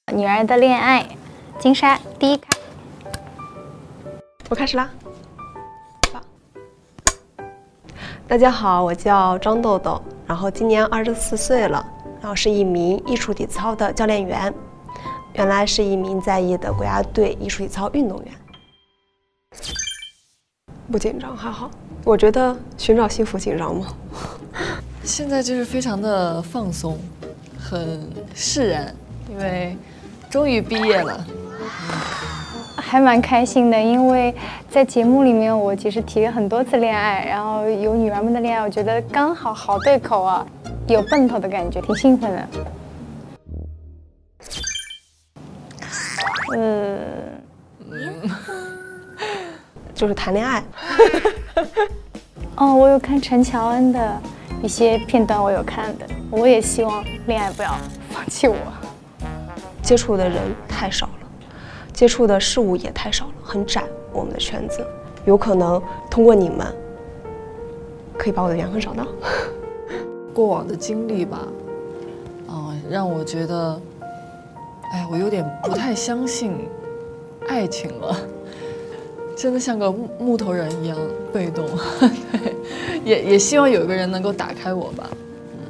女儿的恋爱，金莎第一开。 我开始啦。大家好，我叫张豆豆，然后今年24岁了，然后是一名艺术体操的教练员，原来是一名在役的国家队艺术体操运动员。不紧张，还好。我觉得寻找幸福紧张吗？ 现在就是非常的放松，很释然，因为终于毕业了。 还蛮开心的，因为在节目里面我其实提了很多次恋爱，然后有女儿们的恋爱，我觉得刚好好对口啊，有奔头的感觉，挺兴奋的。 就是谈恋爱。 哦，我有看陈乔恩的一些片段，我有看的。我也希望恋爱不要放弃我。 接触的人太少了，接触的事物也太少了，很窄。我们的圈子，有可能通过你们，可以把我的缘分找到。 过往的经历吧，让我觉得，哎，我有点不太相信爱情了。真的像个木头人一样被动，对，也希望有一个人能够打开我吧。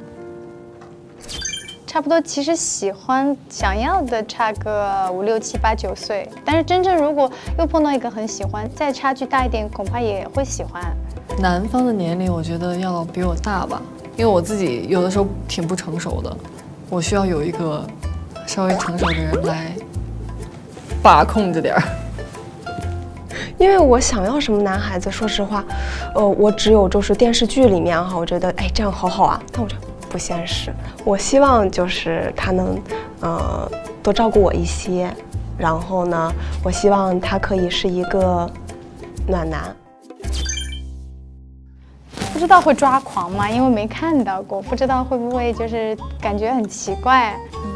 差不多，其实喜欢想要的差个5、6、7、8、9岁，但是真正如果又碰到一个很喜欢，再差距大一点，恐怕也会喜欢。 男方的年龄我觉得要比我大吧，因为我自己有的时候挺不成熟的，我需要有一个稍微成熟的人来把控着点儿。 因为我想要什么男孩子，说实话，我只有就是电视剧里面哈，我觉得哎这样好好啊，但我觉得不现实。我希望就是他能，多照顾我一些，然后呢，我希望他可以是一个暖男。 不知道会抓狂吗？因为没看到过，不知道会不会就是感觉很奇怪。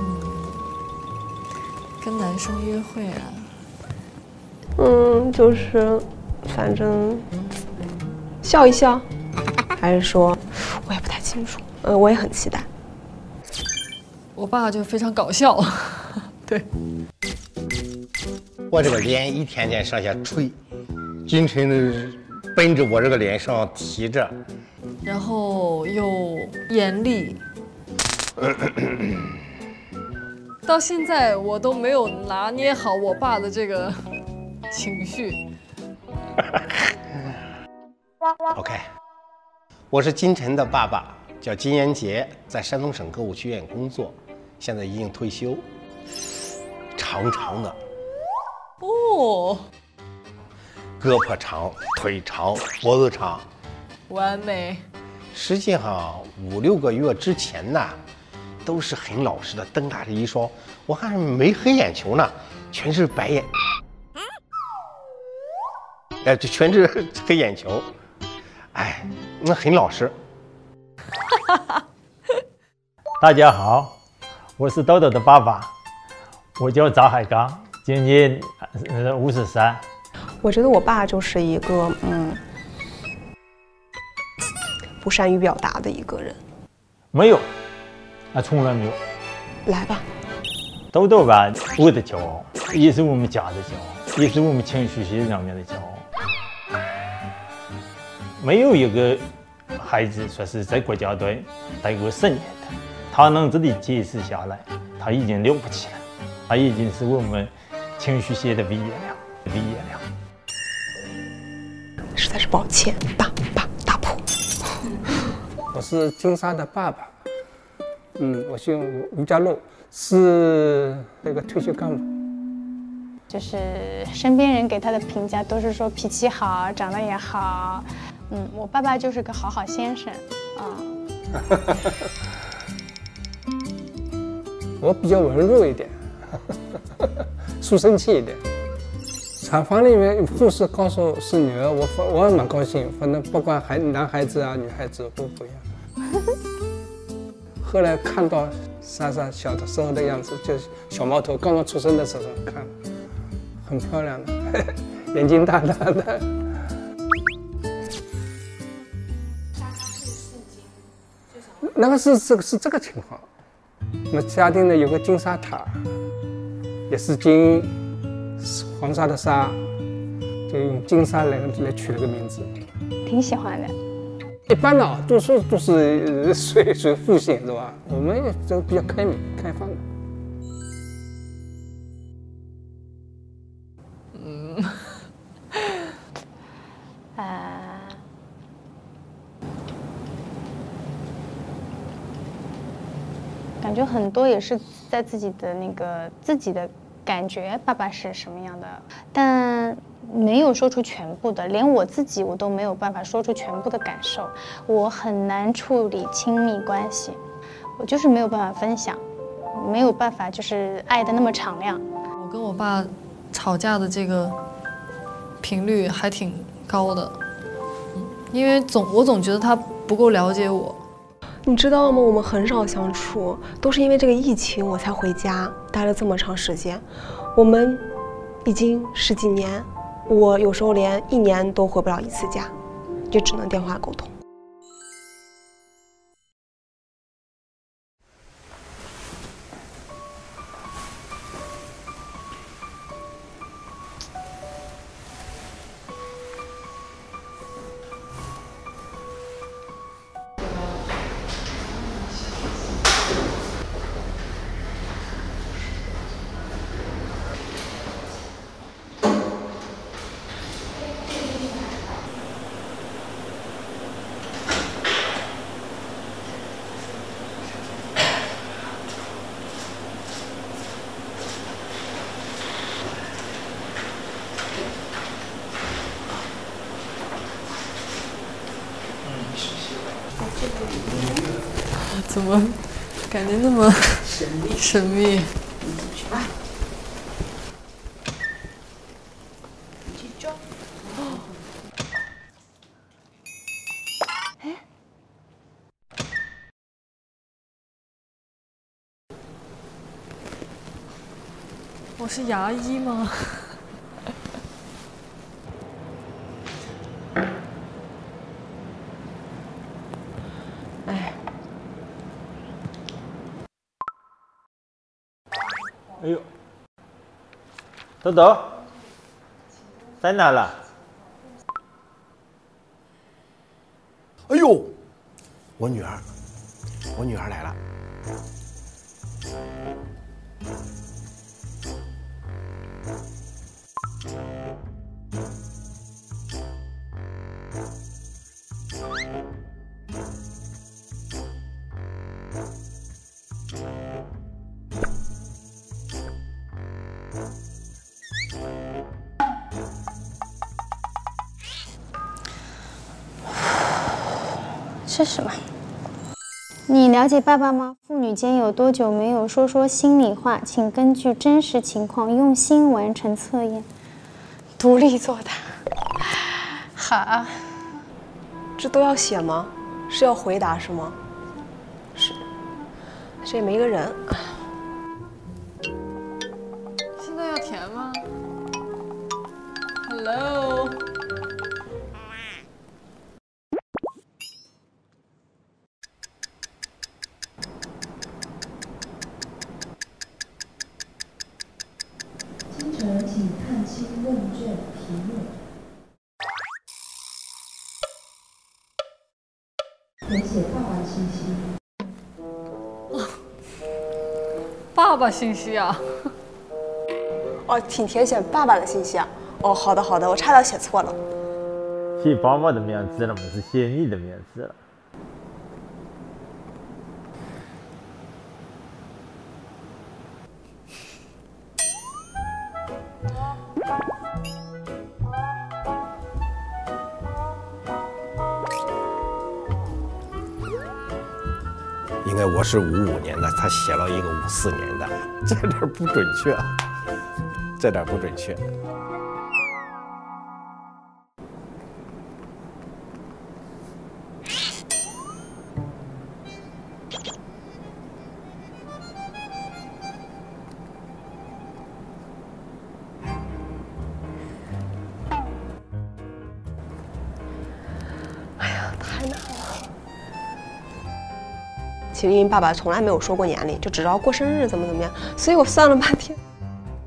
跟男生约会啊。 就是反正笑一笑，还是说我也不太清楚。我也很期待。 我爸就非常搞笑，对。 我这个脸一天天上下垂，金晨的奔着我这个脸上提着， 然后又严厉。到现在我都没有拿捏好我爸的这个情绪。 OK， 我是金晨的爸爸，叫金延杰，在山东省歌舞剧院工作，现在已经退休。长长的， 哦， 胳膊长，腿长，脖子长， 完美。 实际上5、6个月之前呢，都是很老实的，瞪大着一双，我还没黑眼球呢，全是白眼。哎，这全是黑眼球，哎，那很老实。 大家好，我是豆豆的爸爸，我叫赵海刚，今年53。 我觉得我爸就是一个不善于表达的一个人。 没有，从来没有。 来吧， 豆豆吧，我的骄傲，也是我们家的骄傲，也是我们情绪学上面的骄傲。没有一个孩子说是在国家队待过10年的，他能这里坚持下来，他已经了不起了，他已经是我们情绪学的毕业了。 实在是抱歉，大婆。 我是金莎的爸爸，我姓吴家禄，是那个退休干部。 就是身边人给他的评价都是说脾气好，长得也好。我爸爸就是个好先生啊。 我比较文弱一点，书生气一点。产房里面护士告诉是女儿，我也蛮高兴，反正不管男孩子啊女孩子都不一样。后来看到莎莎小的时候的样子，就是小毛头刚刚出生的时候看，很漂亮的，眼睛大大的。那个是这个情况，我们嘉定呢有个金沙塔， 也是金黄沙的沙，就用金沙来取了个名字。 挺喜欢的。 一般的读书都是属复姓是吧？我们这个比较开明开放的。 感觉很多也是在自己的感觉，爸爸是什么样的，但没有说出全部的，连我自己我都没有办法说出全部的感受，我很难处理亲密关系，我就是没有办法分享，没有办法就是爱的那么敞亮。 我跟我爸吵架的这个频率还挺高的，因为我总觉得他不够了解我。 你知道吗？我们很少相处，都是因为这个疫情我才回家，待了这么长时间。我们已经10几年，我有时候连1年都回不了1次家，就只能电话沟通。 怎么感觉那么神秘？我是牙医吗？ 哎呦，豆豆，在哪了？ 哎呦，我女儿来了。 吃什么？你了解爸爸吗？父女间有多久没有说心里话？请根据真实情况用心完成测验。独立作答。好。 这都要写吗？是要回答是吗？是。这也没个人。 现在要填吗 ？Hello。 请看清问卷题目。填写爸爸信息。 爸爸信息啊？ 哦，请填写爸爸的信息啊。哦，好的好的，我差点写错了。 写爸爸的名字了吗？是写你的名字了。 应该我是55年的，他写了一个54年的，这点不准确，这点不准确。 哎呀，太难了。其实因为爸爸从来没有说过年龄，就只知道过生日怎么样，所以我算了半天，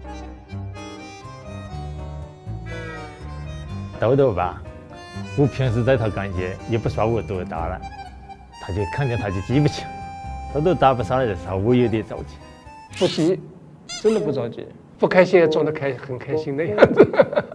豆豆吧，我平时在他跟前也不说我多大了，他就看见他就记不清。豆豆答不上来的时候，我有点着急。 不急，真的不着急，不开心也装得很开心的样子。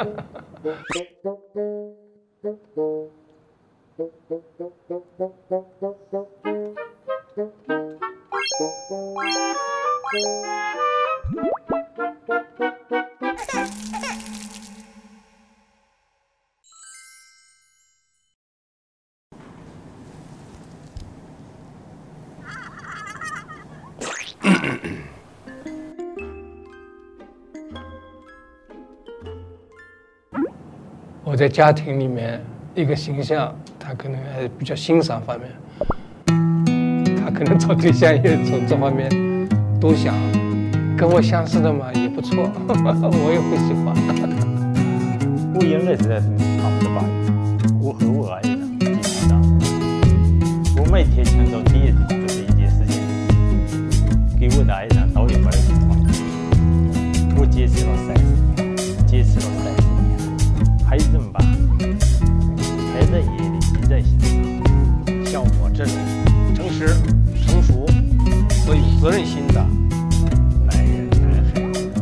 我在家庭里面一个形象，他可能还比较欣赏方面，他可能找对象也从这方面都想，跟我相似的嘛也不错，我也会喜欢。 我应该是他们的爸爸，我和我爱人基本上，我每天想到第一件做的一件事情，给我的爱人倒一杯水。我坚持了30年，坚持了30年。孩子们吧，还在夜里一在想， 像我这种诚实、成熟和有责任心的男人、男孩子。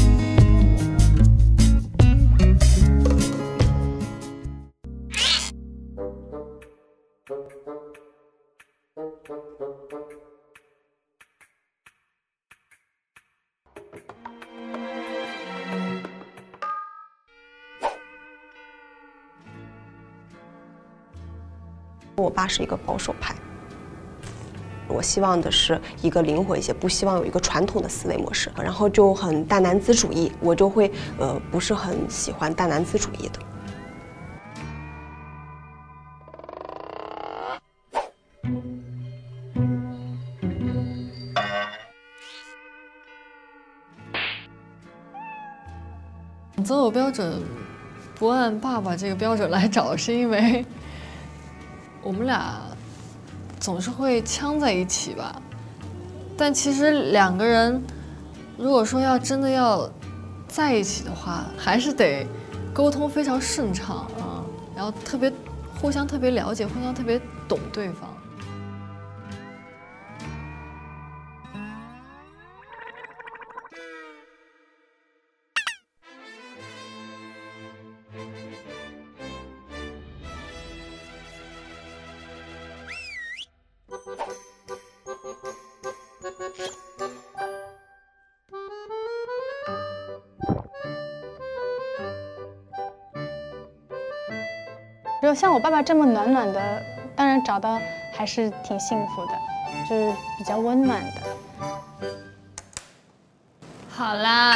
我爸是一个保守派，我希望的是一个灵活一些，不希望有一个传统的思维模式，然后就很大男子主义，我就会不是很喜欢大男子主义的。 择偶标准不按爸爸这个标准来找，是因为我们俩总是会呛在一起吧。但其实两个人如果说真的要在一起的话，还是得沟通非常顺畅啊，然后互相特别了解，互相特别懂对方。 就像我爸爸这么暖暖的，当然找到还是挺幸福的，就是比较温暖的。 好啦，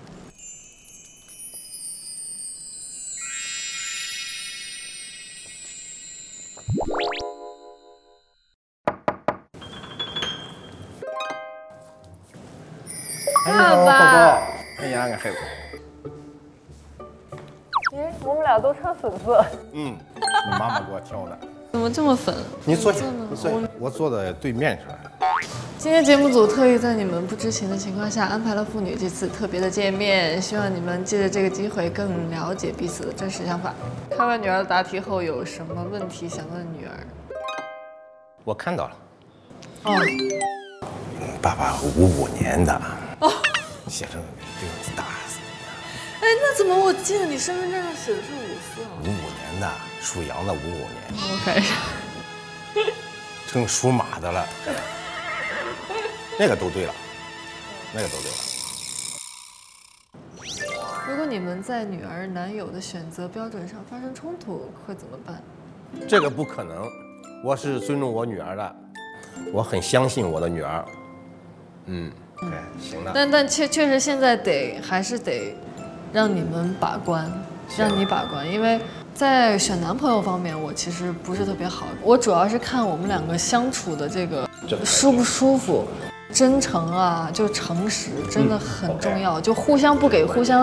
爸爸，哎呀，俺孩子。 哎，我们俩都穿粉色。 你妈妈给我挑的。 怎么这么粉？ 你坐下，你坐下，我坐在对面上。 今天节目组特意在你们不知情的情况下安排了父女这次特别的见面，希望你们借着这个机会更了解彼此的真实想法。看完女儿的答题后，有什么问题想问女儿？ 我看到了。 哦， 爸爸55年的。哦，写成比我大。 哎，那怎么我记得你身份证上写的是54啊？ 55年的，属羊的55年。 我看一下， 成属马的了。那个都对了，那个都对了。 如果你们在女儿男友的选择标准上发生冲突，会怎么办？ 这个不可能，我是尊重我女儿的，我很相信我的女儿。哎，行了。 但确实现在还是得让你们把关，让你把关，因为在选男朋友方面，我其实不是特别好，我主要是看我们两个相处的这个舒不舒服，真诚啊，就诚实，真的很重要，就互相不给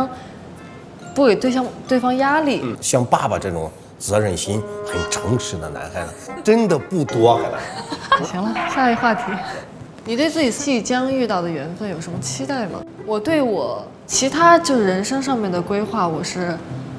对方压力。 像爸爸这种责任心很诚实的男孩子，真的不多，还来。 行了，下一个话题，你对自己即将遇到的缘分有什么期待吗？我对我其他就人生上面的规划，我是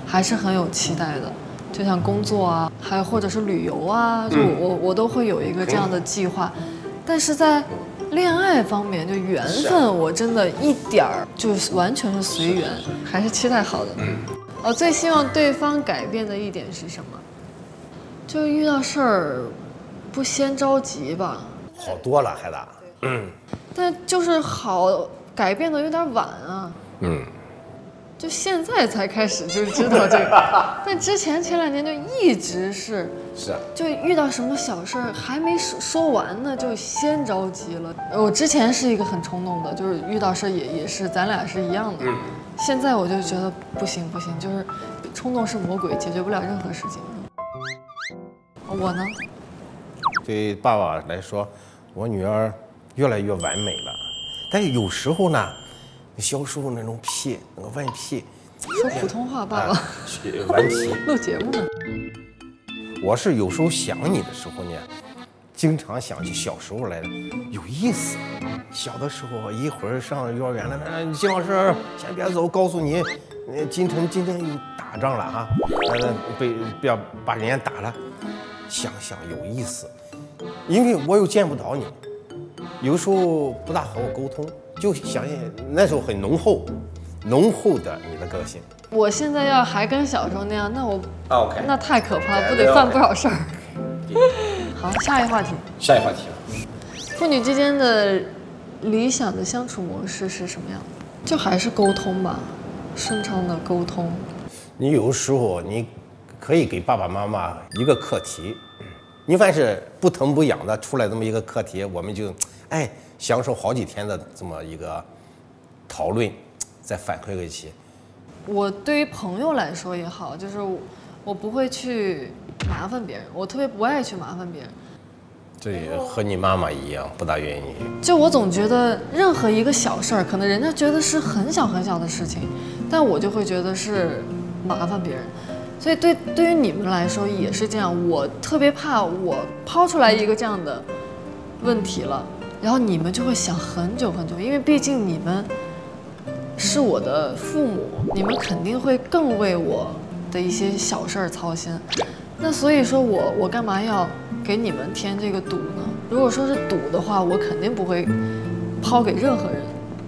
还是很有期待的。就像工作啊，还有或者是旅游啊，就我都会有一个这样的计划。但是在恋爱方面，就缘分，我真的一点儿就是完全是随缘，还是期待好的。最希望对方改变的一点是什么？就遇到事儿不先着急吧。 好多了，孩子。 但就是好改变的有点晚啊。就现在才开始就知道这个，但之前2年就一直是，就遇到什么小事儿还没说完呢，就先着急了。我之前是一个很冲动的，就是遇到事也是咱俩是一样的。现在我就觉得不行，就是冲动是魔鬼，解决不了任何事情。我呢？ 对爸爸来说，我女儿越来越完美了，但是有时候呢。小时候那种屁，那个顽皮， 说普通话，爸爸， 顽皮， 录节目呢。 我是有时候想你的时候呢，经常想起小时候来的，有意思。小的时候一会儿上幼儿园了，金老师先别走，告诉你，金晨今天又打仗了哈，被把人家打了，想想有意思，因为我又见不到你，有时候不大和我沟通。就想想那时候很浓厚的你的个性。 我现在要还跟小时候那样，那我 OK， 那太可怕，不得犯不少事儿。好，下一话题。 下一话题。 父女之间的理想的相处模式是什么样的？就还是沟通吧，顺畅的沟通。 你有时候你可以给爸爸妈妈一个课题，你凡是不疼不痒的出来这么一个课题，我们就享受好几天的这么一个讨论，再反馈给起。 我对于朋友来说也好，就是我不会去麻烦别人，我特别不爱去麻烦别人。 这也和你妈妈一样，不大愿意。 就我总觉得任何一个小事儿，可能人家觉得是很小很小的事情，但我就会觉得是麻烦别人。所以对于你们来说也是这样，我特别怕我抛出来一个这样的问题了。然后你们就会想很久很久，因为毕竟你们是我的父母，你们肯定会更为我的一些小事儿操心。那所以说我干嘛要给你们添这个堵呢？如果说是堵的话，我肯定不会抛给任何人。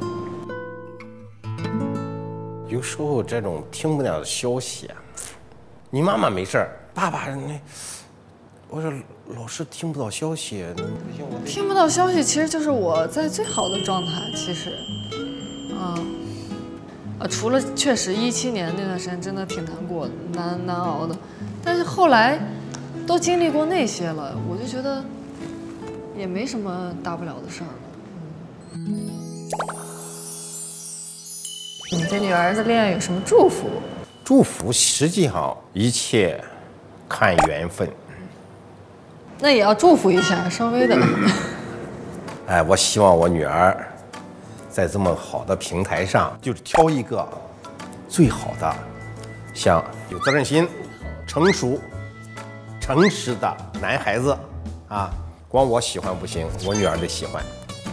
有时候这种听不了的消息，你妈妈没事儿，爸爸我说老是听不到消息， 听不到消息其实就是我在最好的状态，其实，除了确实17年那段时间真的挺难过的，难熬的，但是后来都经历过那些了，我就觉得也没什么大不了的事儿了。你对女儿的恋爱有什么祝福？ 祝福实际上一切看缘分。 那也要祝福一下，稍微的。 我希望我女儿在这么好的平台上，就是挑一个最好的，像有责任心、成熟、诚实的男孩子啊。光我喜欢不行，我女儿得喜欢。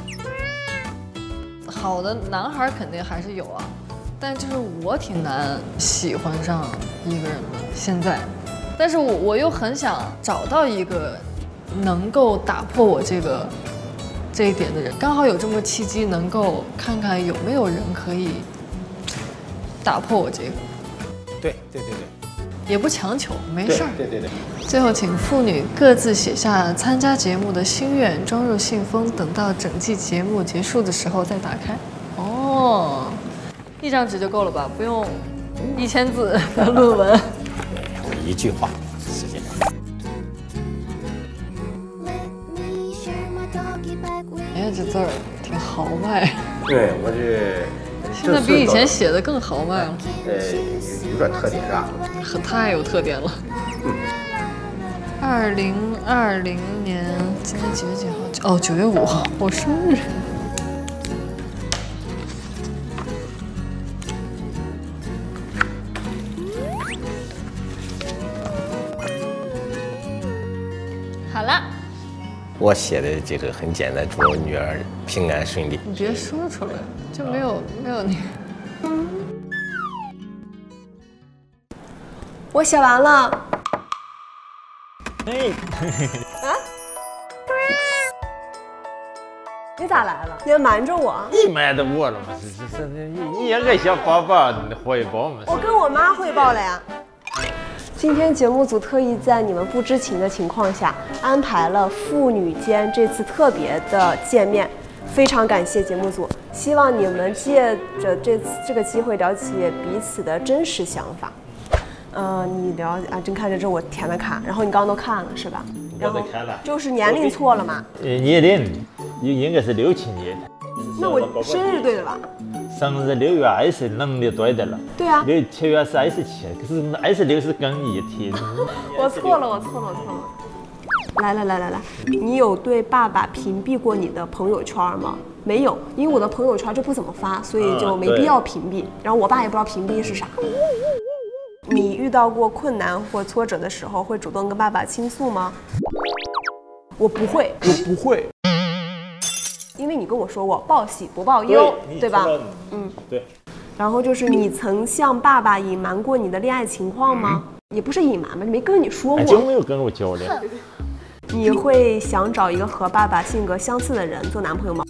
好的男孩肯定还是有啊，但就是我挺难喜欢上一个人的现在，但是我又很想找到一个能够打破我这一点的人，刚好有这么契机，能够看看有没有人可以打破我这个。 对， 也不强求，没事儿。 对。 最后，请父女各自写下参加节目的心愿，装入信封，等到整季节目结束的时候再打开。哦，1张纸就够了吧？不用1000字的论文。 一句话，时间。 哎呀，这字儿挺豪迈。 对，我这现在比以前写的更豪迈了。 有点特点是吧？ 太有特点了。2020年，今天几月几号？哦，9月5号，我生日。好了。 我写的这个很简单，祝我女儿平安顺利。 你别说出来，就没有你。 我写完了。 哎， 你咋来了？你还瞒着我？ 你瞒着我了吗？你也个小宝宝汇报嘛。 我跟我妈汇报了呀。今天节目组特意在你们不知情的情况下，安排了父女间这次特别的见面，非常感谢节目组。希望你们借着这个机会了解彼此的真实想法。你了解啊？真看着这我填的卡，然后你刚刚都看了是吧？然后就是年龄错了嘛？ 年龄应该是67年的。 那我生日对了吧？ 生日6月20，农历对的了。 对啊。 7月27，可是26是更一天。 我错了。来，你有对爸爸屏蔽过你的朋友圈吗？没有，因为我的朋友圈就不怎么发，所以就没必要屏蔽。然后我爸也不知道屏蔽是啥。你遇到过困难或挫折的时候，会主动跟爸爸倾诉吗？我不会。因为你跟我说过报喜不报忧，对吧？ 对。 然后就是你曾向爸爸隐瞒过你的恋爱情况吗？也不是隐瞒吧，没跟你说过。 就没有跟我交流。 你会想找一个和爸爸性格相似的人做男朋友吗？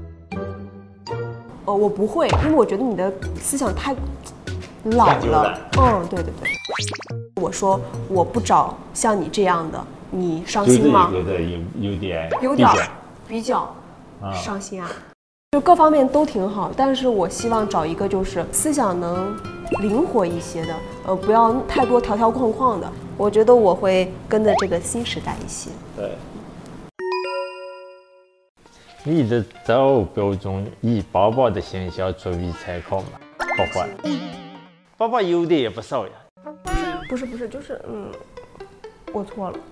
我不会，因为我觉得你的思想太老了。对。我说我不找像你这样的，你伤心吗？ 有点比较伤心啊。就各方面都挺好，但是我希望找一个就是思想能灵活一些的，不要太多条条框框的。我觉得我会跟着这个新时代一些。 对。你的择偶标准以宝宝的形象作为参考吗？不会。宝宝优点也不少呀。 不是，就是我错了。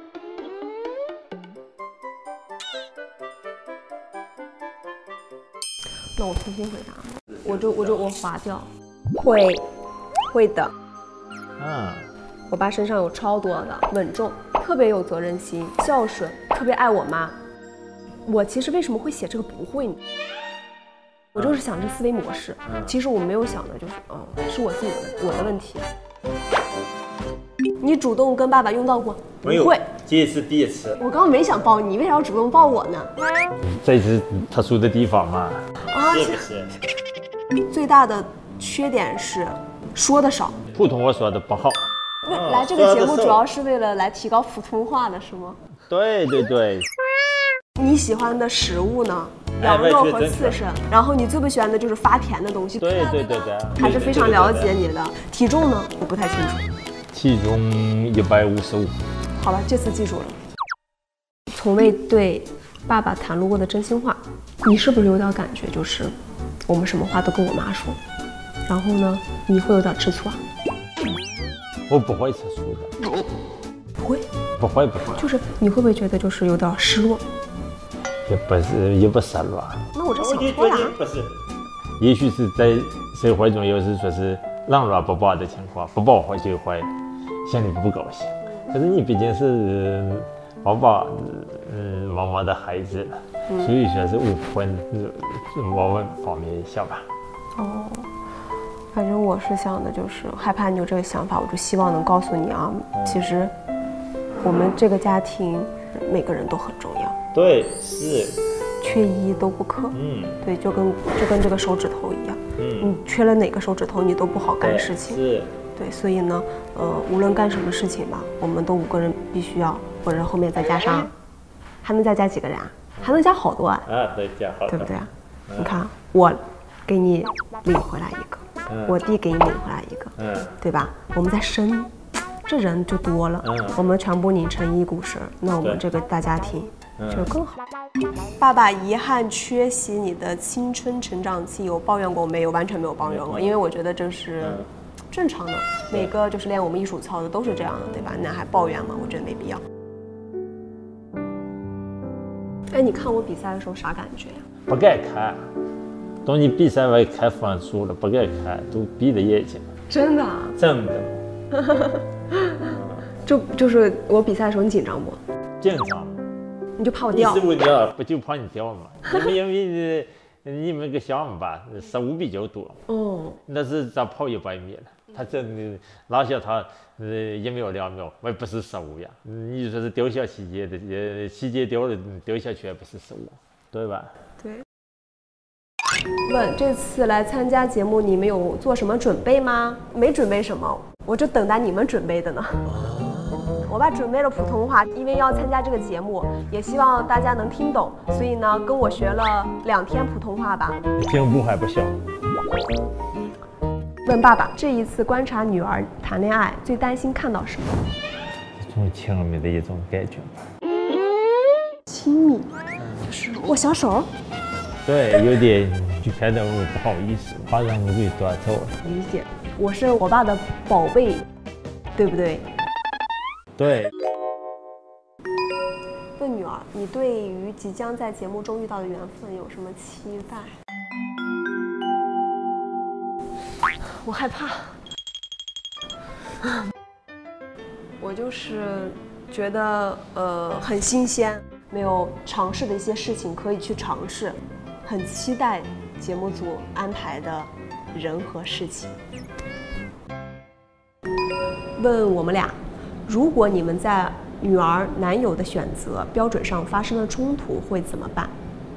那我重新回答，我划掉。会的。我爸身上有超多的稳重，特别有责任心，孝顺，特别爱我妈。我其实为什么会写这个不会呢？我就是想这思维模式。其实我没有想的就是，是我自己我的问题。你主动跟爸爸拥抱过？不会， 这是第一次。 我刚刚没想抱你，为啥要主动抱我呢？ 这是特殊的地方嘛？是不是？ 最大的缺点是说的少， 普通话说的不好。 来这个节目主要是为了来提高普通话的是吗？ 对。 你喜欢的食物呢？羊肉和刺身。然后你最不喜欢的就是发甜的东西。 对。 还是非常了解你的。体重呢？我不太清楚。 体重155。 好了，这次记住了。从未对爸爸袒露过的真心话，你是不是有点感觉？就是我们什么话都跟我妈说，然后呢，你会有点吃醋啊？ 我不会吃醋的。不会。 就是你会不会觉得就是有点失落？ 也不失落。 那我这想错了。 不是，也许是在社会中有时说是让软不抱的情况，不抱会就会心里不高兴。可是你毕竟是宝宝，妈妈的孩子，所以说是无分我们方面想吧。 反正我是想的就是害怕你有这个想法，我就希望能告诉你啊，其实我们这个家庭每个人都很重要。 对，是。 缺一都不可。对，就跟这个手指头一样。你缺了哪个手指头，你都不好干事情。 是。 对，所以呢，无论干什么事情吧，我们都5个人必须要，或者后面再加上，还能再加几个人啊？还能加好多啊！ 对，加好多， 对不对啊？你看，我给你领回来一个，我弟给你领回来一个，对吧？我们再生，这人就多了，我们全部拧成一股绳，那我们这个大家庭就更好。爸爸遗憾缺席你的青春成长期，有抱怨过没有？完全没有抱怨过，因为我觉得这是正常的，每个就是练我们艺术操的都是这样的，对吧？那还抱怨吗？我觉得没必要。哎，你看我比赛的时候啥感觉呀？ 不敢看，等你比赛完看分数了，不敢看，都闭着眼睛。 真的？ 真的。 就是我比赛的时候，你紧张不？ 紧张。 你就怕我掉？ 你是我掉，不就怕你掉吗？因为你们个项目吧，15比较多。 哦， 那是咱跑100米了，他真的哪像他1秒2秒，我也不是15呀。你说是掉下期节的，期节掉了掉下去还不是15，对吧？ 对。问这次来参加节目，你们有做什么准备吗？没准备什么，我就等待你们准备的呢。我爸准备了普通话，因为要参加这个节目，也希望大家能听懂，所以呢，跟我学了2天普通话吧。 进步还不小。 问爸爸，这一次观察女儿谈恋爱，最担心看到什么？ 一种亲密的一种感觉吧。 亲密，就是握小手。 对，有点就看到我不好意思，怕让我给端走了。 理解，我是我爸的宝贝，对不对？ 对。 问女儿，你对于即将在节目中遇到的缘分有什么期待？我害怕。我就是觉得很新鲜，没有尝试的一些事情可以去尝试，很期待节目组安排的人和事情。问我们俩，如果你们在女儿男友的选择标准上发生了冲突，会怎么办？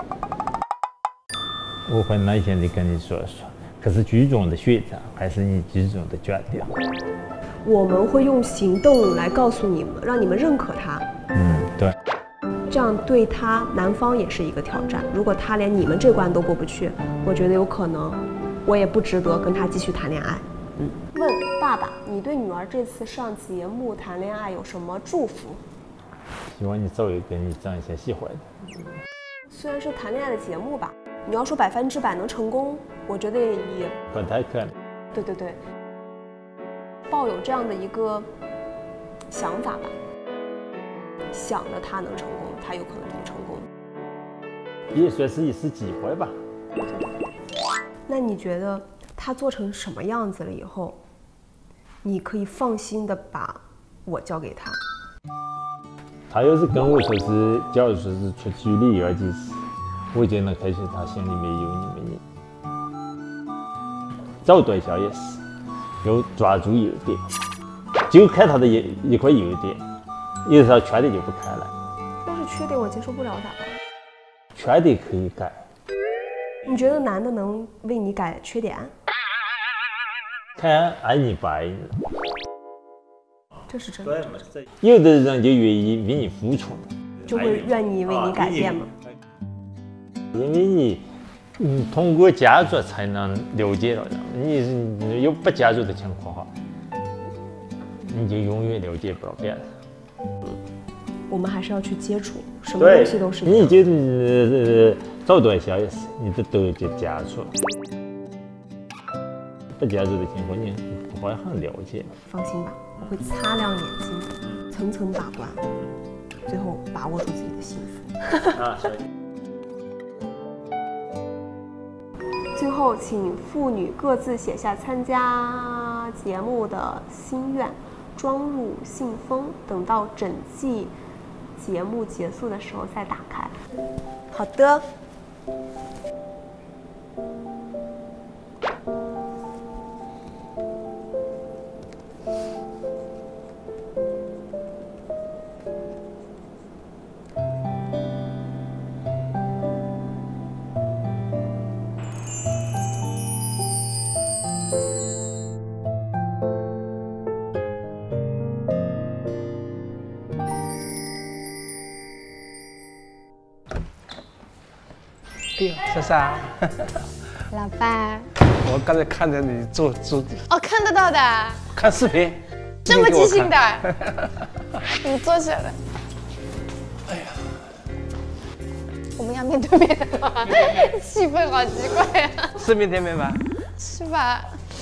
我会耐心地跟你说说，可是最终的选择还是你最终的决定。 我们会用行动来告诉你们，让你们认可他。 对。 这样对他男方也是一个挑战。如果他连你们这关都过不去，我觉得有可能我也不值得跟他继续谈恋爱。问爸爸，你对女儿这次上节目谈恋爱有什么祝福？ 希望你找一个你长相喜欢的。 虽然是谈恋爱的节目吧，你要说100%能成功，我觉得也不太可能。 对，抱有这样的一个想法吧，想着他能成功，他有可能能成功， 也算是一次机会吧。 那你觉得他做成什么样子了以后，你可以放心的把我交给他？ 他要是跟我说是，假如说是出去旅游就是，我就能看出他心里面有你们人。找对象也是，要抓住优点，就看他的一块优点，有时候缺点就不看了。 要是缺点我接受不了咋办？ 缺点可以改。 你觉得男的能为你改缺点？ 看爱你不爱你。 这是真的。 有的人就愿意为你付出， 就会愿意为你改变吗？ 因为你通过接触才能了解到人，你有不接触的情况下，你就永远了解不了别人。 我们还是要去接触，什么东西都是。 你就找对象也是，你得多去接触。不接触的情况，你不会很了解。 放心吧，我会擦亮眼睛，层层把关，最后把握住自己的幸福。最后，请父女各自写下参加节目的心愿，装入信封，等到整季节目结束的时候再打开。好的。 对，珊珊。 老爸。 我刚才看着你做哦，看得到的。 看视频。 这么即兴的。你坐起来。哎呀。我们要面对面的吗？气氛好奇怪呀。 是面对面吧？ 是吧？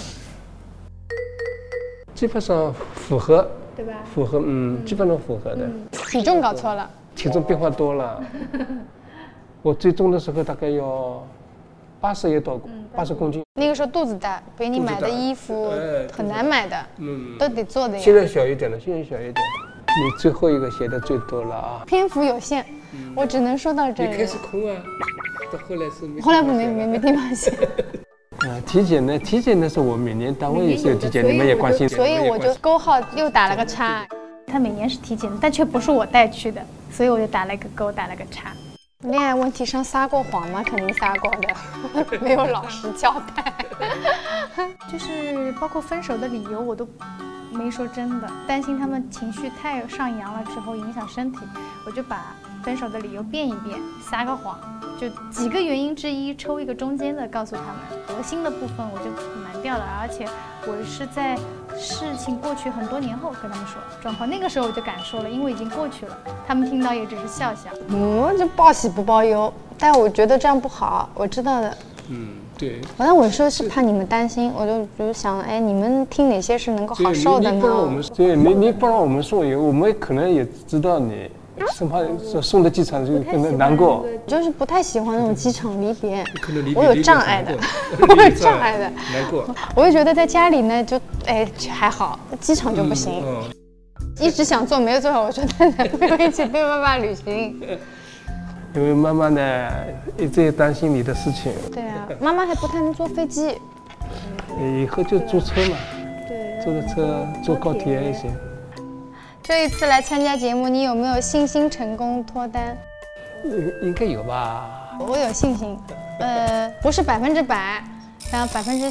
基本上符合。 对吧？ 符合，基本上符合的。 体重搞错了。 体重变化多了。我最重的时候大概要80多，80公斤。 那个时候肚子大，给你买的衣服很难买的，都得做的呀。 现在小一点了，现在小一点。 你最后一个写的最多了啊！ 篇幅有限，我只能说到这里。 你开始空啊，到后来是没。 后来没地方写。 体检呢？体检的时候，我每年单位也是有体检，你们也关心。 所以我就勾号又打了个叉。他每年是体检，但却不是我带去的，所以我就打了一个勾，打了个叉。恋爱问题上撒过谎吗？肯定撒过的，没有老实交代。就是包括分手的理由我都没说真的，担心他们情绪太上扬了之后影响身体，我就把分手的理由变一变，撒个谎，就几个原因之一，抽一个中间的告诉他们，核心的部分我就瞒掉了，而且我是在事情过去很多年后跟他们说状况，那个时候我就敢说了，因为已经过去了，他们听到也只是笑笑。就报喜不报忧，但我觉得这样不好，我知道的。 对。 反正我说是怕你们担心，我就想，哎，你们听哪些是能够好受的呢？ 你不让我们，对你不让我们说，我们可能也知道你。生怕送到机场就可能难过， 就是不太喜欢那种机场离别，我有障碍的，我有障碍的， 难过。 我就觉得在家里呢，就还好，机场就不行。一直想做没有做好，我说那男朋友一起陪妈妈旅行。 因为妈妈呢一直担心你的事情。 对啊，妈妈还不太能坐飞机。 以后就坐车嘛， 对， 坐车坐高铁也行。 这一次来参加节目，你有没有信心成功脱单？ 应该有吧。 我有信心，不是100%，然后80%。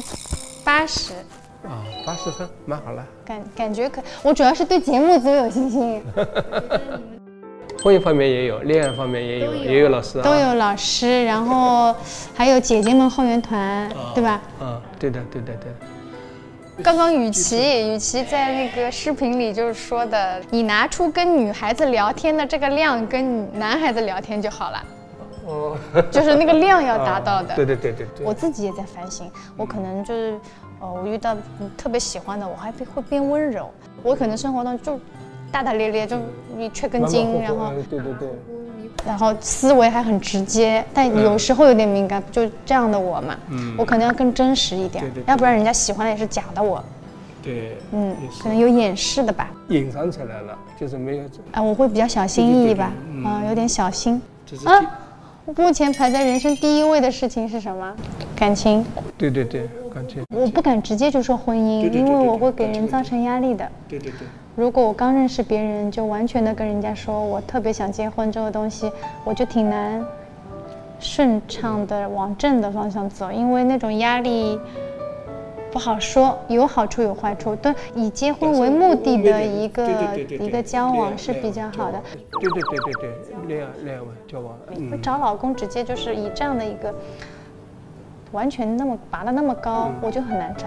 80分，蛮好了。 感觉我主要是对节目组有信心。 婚姻方面也有，恋爱方面也有老师啊。 都有老师，然后还有姐姐们后援团，对吧？ 对的。 刚刚雨琦在那个视频里就是说的，你拿出跟女孩子聊天的这个量，跟男孩子聊天就好了。就是那个量要达到的。 对。 我自己也在反省，我可能就是，我遇到特别喜欢的，我还会变温柔。我可能生活当中就大大咧咧，就你缺根筋，然后对。 然后思维还很直接，但有时候有点敏感，就这样的我嘛。我可能要更真实一点，要不然人家喜欢的也是假的我。 对。 可能有掩饰的吧。 隐藏起来了，就是没有。 我会比较小心翼翼吧。有点小心。目前排在人生第1位的事情是什么？感情。对，感情。我不敢直接就说婚姻，因为我会给人造成压力的。 对。 如果我刚认识别人，就完全的跟人家说我特别想结婚这个东西，我就挺难顺畅的往正的方向走，因为那种压力不好说，有好处有坏处。对，以结婚为目的的一个交往是比较好的。 对，恋爱交往。 会找老公直接就是以这样的一个完全那么拔得那么高，我就很难找。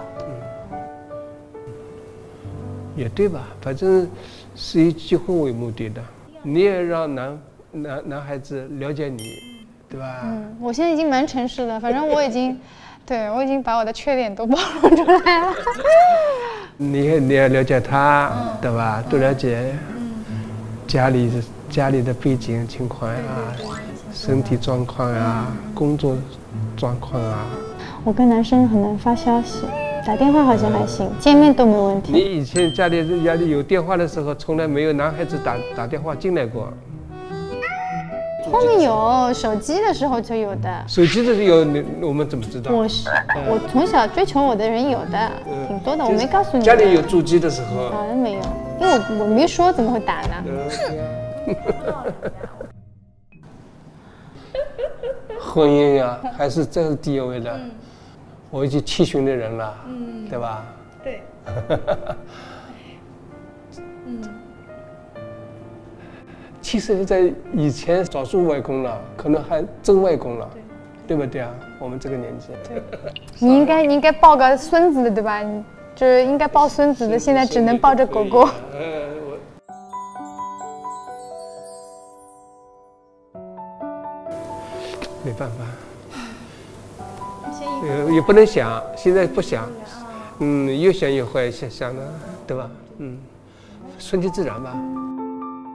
也对吧，反正是以结婚为目的的，你也让男孩子了解你，对吧？ 我现在已经蛮诚实的，反正我已经把我的缺点都暴露出来了。 你也了解他，对吧？都了解家里的背景情况啊，身体状况啊，工作状况啊。 我跟男生很难发消息。打电话好像还行，见面都没问题。 你以前家里有电话的时候，从来没有男孩子打电话进来过。 后面有手机的时候就有的。 手机的有，我们怎么知道？ 我从小追求我的人有的，挺多的，我没告诉你。 家里有主机的时候。 好像没有，因为我没说，怎么会打呢？ 婚姻啊，还是这是第1位的。我已经70旬的人了，对吧？ 对。 其实，在以前少数外公了，可能还真外公了，对不对啊？我们这个年纪。 对。你应该抱个孙子的，对吧？就是应该抱孙子的，现在只能抱着狗狗。 没办法。也不能想，现在不想，越想越坏，想的，对吧？顺其自然吧。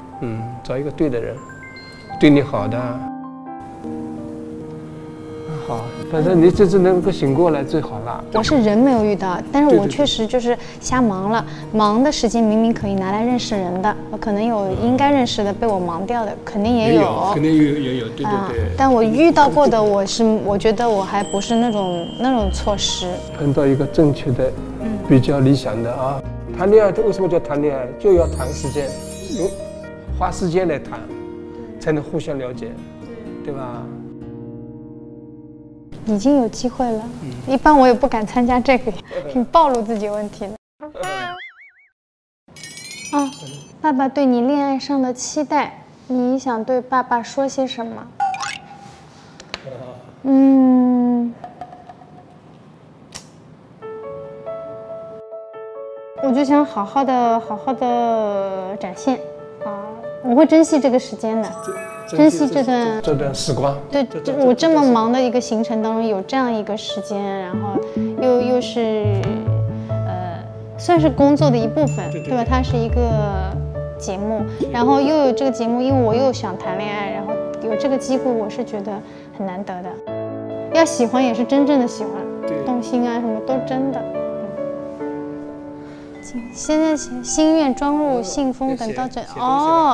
找一个对的人，对你好的。 好，反正你这次能够醒过来最好了。 我是人没有遇到，但是对对我确实就是瞎忙了，忙的时间明明可以拿来认识人的，我可能有应该认识的被我忙掉的，肯定也有， 肯定有，对啊对对。 但我遇到过的，我觉得我还不是那种错失。 碰到一个正确的、比较理想的啊。谈恋爱为什么叫谈恋爱？就要谈时间，花时间来谈，才能互相了解，对吧？ 已经有机会了，一般我也不敢参加这个，挺暴露自己问题的。啊，爸爸对你恋爱上的期待，你想对爸爸说些什么？我就想好好的展现啊，我会珍惜这个时间的，珍惜这段时光。 对，我这么忙的一个行程当中有这样一个时间，然后又是算是工作的一部分，对吧？它是一个节目，然后又有这个节目，因为我又想谈恋爱，然后有这个机会，我是觉得很难得的。要喜欢也是真正的喜欢，动心啊什么都真的。现在心愿装入信封，等到这哦。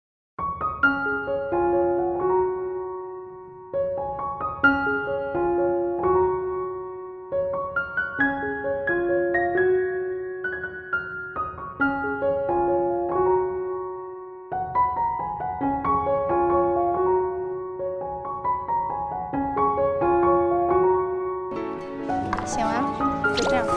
写完了，就这样。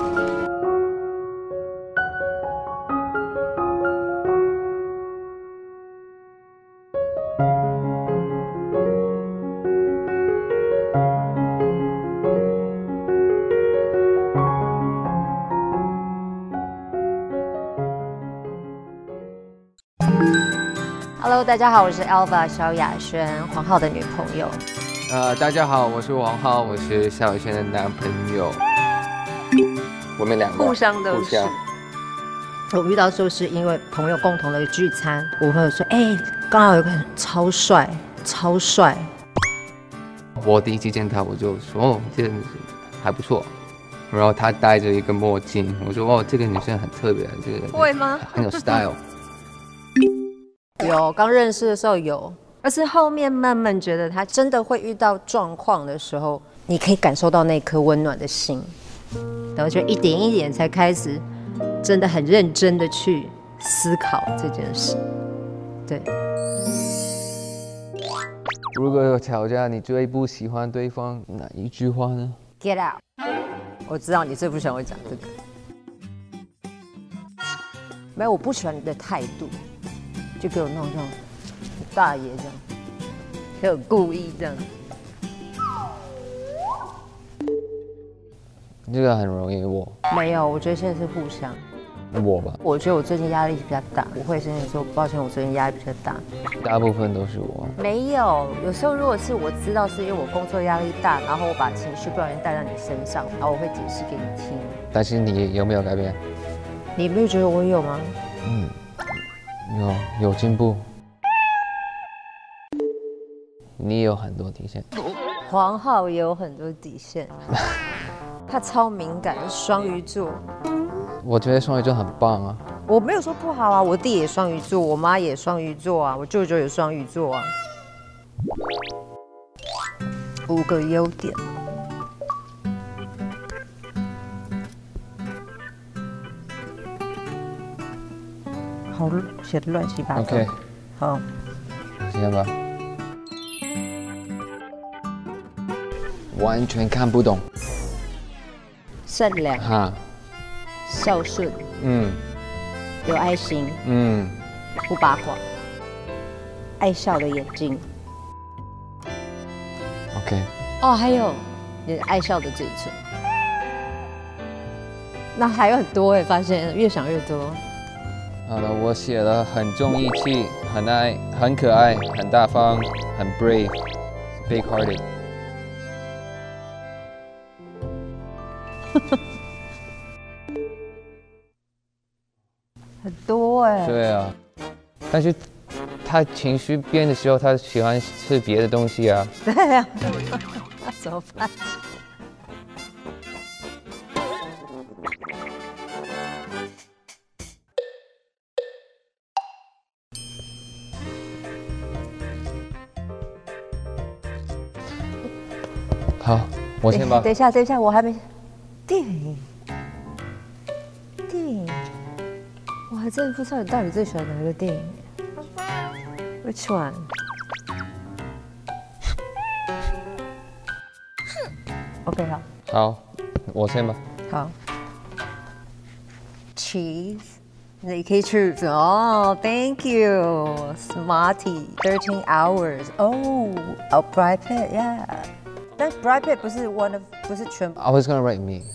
Hello， 大家好，我是 Alva 萧亚轩，黄浩的女朋友。 大家好，我是王浩，我是萧亚轩的男朋友。我们两个互相都是。我遇到就是因为朋友共同的聚餐，我朋友说，刚好有个人超帅，超帅。 我第一次见他，我就说，哦，这个女生还不错。然后她戴着一个墨镜，我说，哦，这个女生很特别，这个会吗？ 很有 style。 有，刚认识的时候有，而是后面慢慢觉得他真的会遇到状况的时候，你可以感受到那颗温暖的心，然后就一点一点才开始真的很认真的去思考这件事。对。 如果有吵架，你最不喜欢对方哪一句话呢 ？Get out！ 我知道你最不喜欢我讲这个。没有，我不喜欢你的态度。就给我弄这样，大爷这样，给我故意这样。 这个很容易我。 没有，我觉得现在是互相。 我吧。 我觉得我最近压力比较大，我会跟你说抱歉，我最近压力比较大。 大部分都是我。 没有，有时候如果是我知道是因为我工作压力大，然后我把情绪不小心带到你身上，然后我会解释给你听。 但是你有没有改变？ 你没有觉得我有吗？ 有进步。你有很多底线。 黄浩也有很多底线，他超敏感，双鱼座。 我觉得双鱼座很棒啊。 我没有说不好啊，我弟也双鱼座，我妈也双鱼座啊，我舅舅也双鱼座啊。5个优点。好，写的乱七八糟。 OK， 好， 行了吧。完全看不懂。 善良。 哈。 孝顺。有爱心。不八卦。爱笑的眼睛。 OK。 哦，还有你爱笑的嘴唇。那还有很多哎，发现越想越多。 好了，我写了很重义气，很爱，很可爱，很大方，很 brave，big hearted。 很多哎。 对啊，但是他情绪变的时候，他喜欢吃别的东西啊。 对啊， 怎么办？ 好，我先吧。 等一下，我还没。电影，我还真的不知道你到底最喜欢哪个电影 ？Which one？ OK， 好。 好，我先吧。 好。Cheese， 你可以 choose 哦。Thank you，Smarty， 13 hours。哦 ，Brad Pitt，yeah。但 Brad Pitt 不是 不是全部。 I was gonna write me。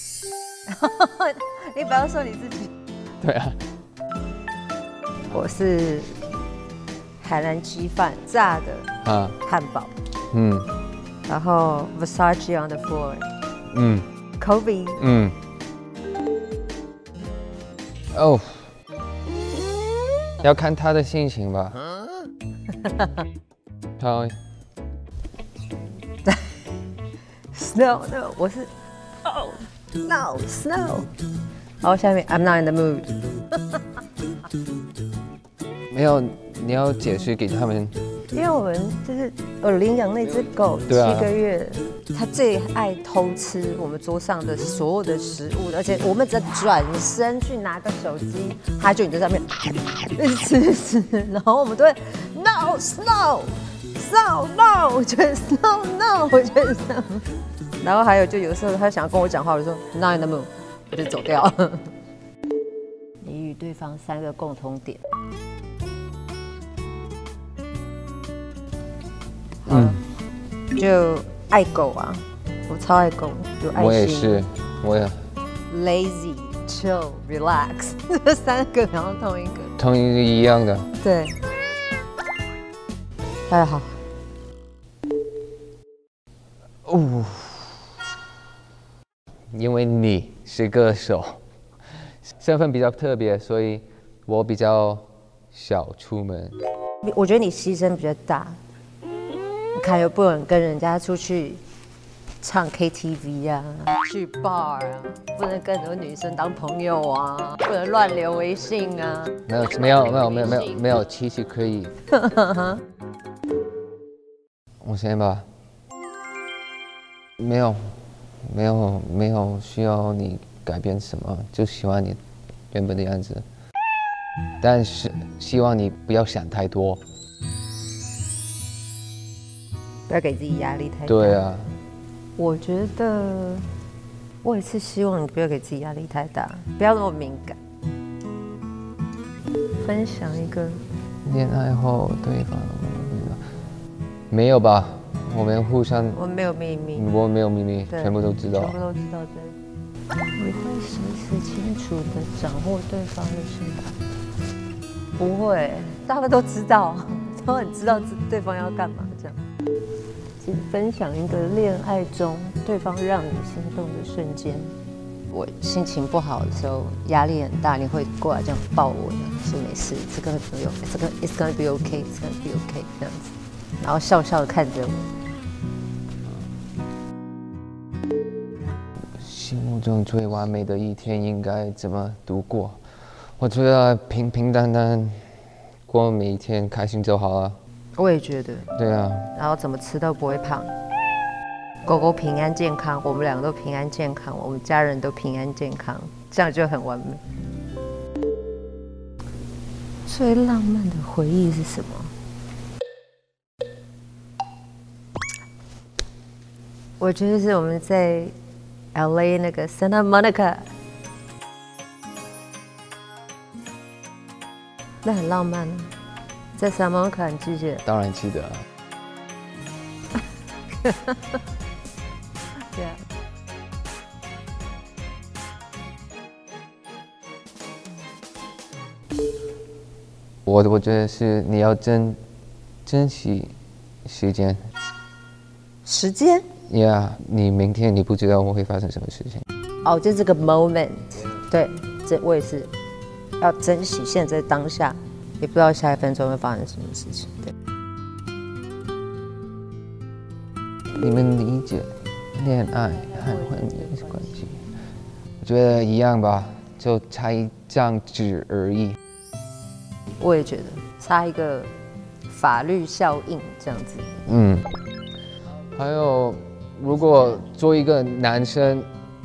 你不要说你自己。 对啊。 我是海南鸡饭炸的汉堡。然后 Versace on the floor。Kobe。 哦。要看他的心情吧。好。 No， 我是 Oh no snow。然后下面 I'm not in the mood。 没有，你要解释给他们。 因为我们就是领养那只狗7个月，它最爱偷吃我们桌上的所有的食物，而且我们只要转身去拿个手机，它就在上面吃，然后我们都会 No snow no， 我觉得 snow no， 我觉得 snow。然后还有就有的时候他想要跟我讲话，我就说 Not in the mood， 我就走掉。你与对方3个共同点。就爱狗啊，我超爱狗，有爱心。 我也是，我也。 Lazy, chill, relax， 这3个然后同一个。 同一个一样的。 对。大家好。 哦。因为你是歌手，身份比较特别，所以我比较少出门。 我觉得你牺牲比较大。你看又不能跟人家出去唱 KTV 啊，去 bar 啊，不能跟很多女生当朋友啊，不能乱留微信啊。 没有，其实可以。我先吧。没有需要你改变什么，就喜欢你原本的样子。但是希望你不要想太多。 不要给自己压力太大。 对啊， 我觉得我也是希望你不要给自己压力太大，不要那么敏感。分享一个恋爱后对方没有吧？我们互相， 我没有秘密， 我没有秘密，全部都知道， 全部都知道。对，你会时时清楚地掌握对方的心态？不会，大家都知道，都很知道对方要干嘛这样。分享一个恋爱中对方让你心动的瞬间。我心情不好的时候，压力很大，你会过来这样抱我的，说没事，这个朋友，it's gonna be okay， it's gonna be okay 这样子，然后笑笑的看着我。 心目中最完美的一天应该怎么度过？我觉得平平淡淡过每一天，开心就好了。 我也觉得。 对啊。 然后怎么吃都不会胖，狗狗平安健康，我们两个都平安健康，我们家人都平安健康，这样就很完美。最浪漫的回忆是什么？我觉得是我们在 LA 那个 Santa Monica， 那很浪漫啊。在 Santa Monica 你记不记得？ 当然记得。 对啊。 我觉得是你要珍惜时间。 时间 ？Yeah， 你明天你不知道我会发生什么事情。 哦，就这个 moment， 对，这我也是要珍惜现在当下，也不知道下一分钟会发生什么事情。对。 你们理解恋爱和婚姻关系？我觉得一样吧，就差一张纸而已。 我也觉得差一个法律效应这样子。 还有，如果做一个男生，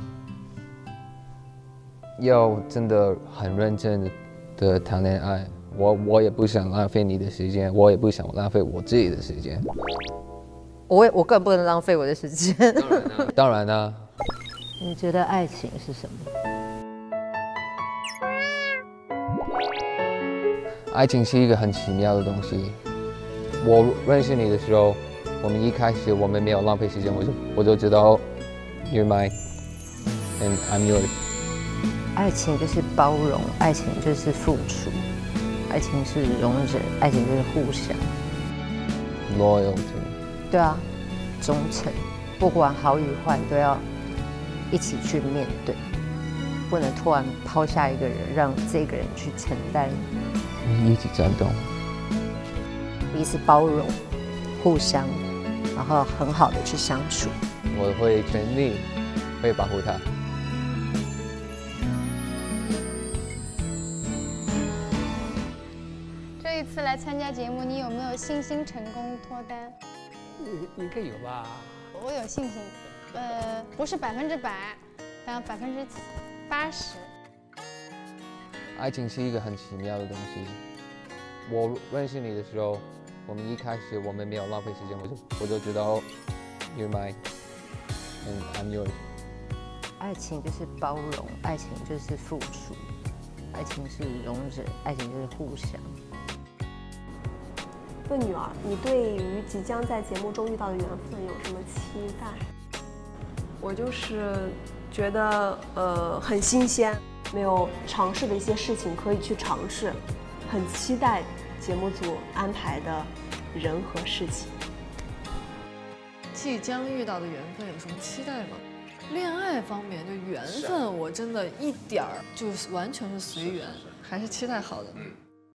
要真的很认真的谈恋爱，我也不想浪费你的时间，我也不想浪费我自己的时间。 我更不能浪费我的时间。 当然啦。 你觉得爱情是什么？ 爱情是一个很奇妙的东西。我认识你的时候，我们一开始我们没有浪费时间，我就知道 you're mine and I'm yours。 爱情就是包容，爱情就是付出，爱情是容忍，爱情就是互相。 loyalty。 对啊，忠诚，不管好与坏都要一起去面对，不能突然抛下一个人，让这个人去承担。 一起战斗， 彼此包容，互相，然后很好的去相处。 我会全力会保护他。 这一次来参加节目，你有没有信心成功脱单？ 应该有吧。 我有信心，不是100%，但80%。 爱情是一个很奇妙的东西。我认识你的时候，我们一开始我们没有浪费时间，我就知道 you're mine and I'm yours。 爱情就是包容，爱情就是付出，爱情是容忍，爱情就是互相。 问女儿，你对于即将在节目中遇到的缘分有什么期待？我就是觉得很新鲜，没有尝试的一些事情可以去尝试，很期待节目组安排的人和事情。 即将遇到的缘分有什么期待吗？恋爱方面就缘分，我真的一点儿就是完全是随缘，还是期待好的。